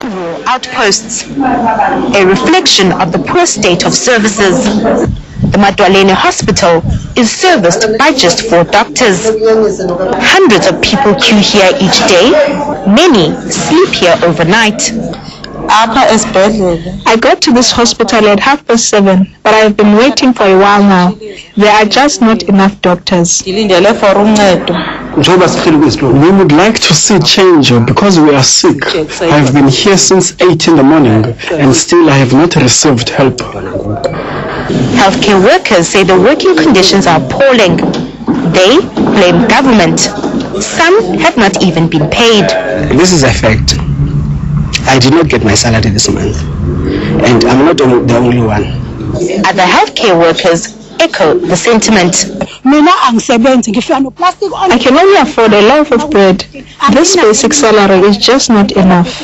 rural outposts, a reflection of the poor state of services. The Madwaleni Hospital is serviced by just 4 doctors. Hundreds of people queue here each day. Many sleep here overnight. I got to this hospital at 7:30, but I have been waiting for a while now. There are just not enough doctors. We would like to see change because we are sick. I have been here since 8 in the morning and still I have not received help. Healthcare workers say the working conditions are appalling. They blame government. Some have not even been paid. This is a fact. I did not get my salary this month, and I'm not the only one. Other healthcare workers echo the sentiment. I can only afford a loaf of bread. This basic salary is just not enough.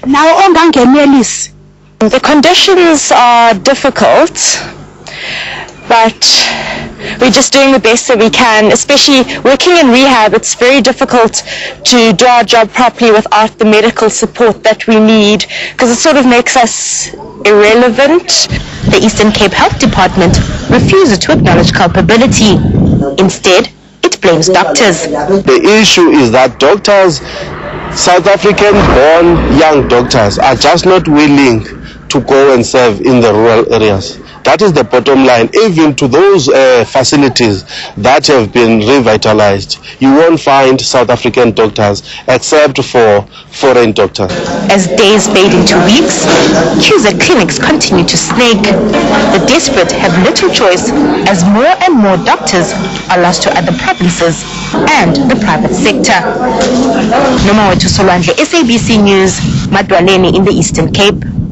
The conditions are difficult, but we're just doing the best that we can, especially working in rehab. It's very difficult to do our job properly without the medical support that we need, because it sort of makes us irrelevant. The Eastern Cape Health Department refuses to acknowledge culpability. Instead, it blames doctors. The issue is that doctors, South African-born young doctors, are just not willing to go and serve in the rural areas. That is the bottom line. Even to those facilities that have been revitalized, you won't find South African doctors except for foreign doctors. As days fade into weeks, queues at clinics continue to snake. The desperate have little choice as more and more doctors are lost to other provinces and the private sector. Nomawethu Solwandle, SABC News, Madwaleni in the Eastern Cape.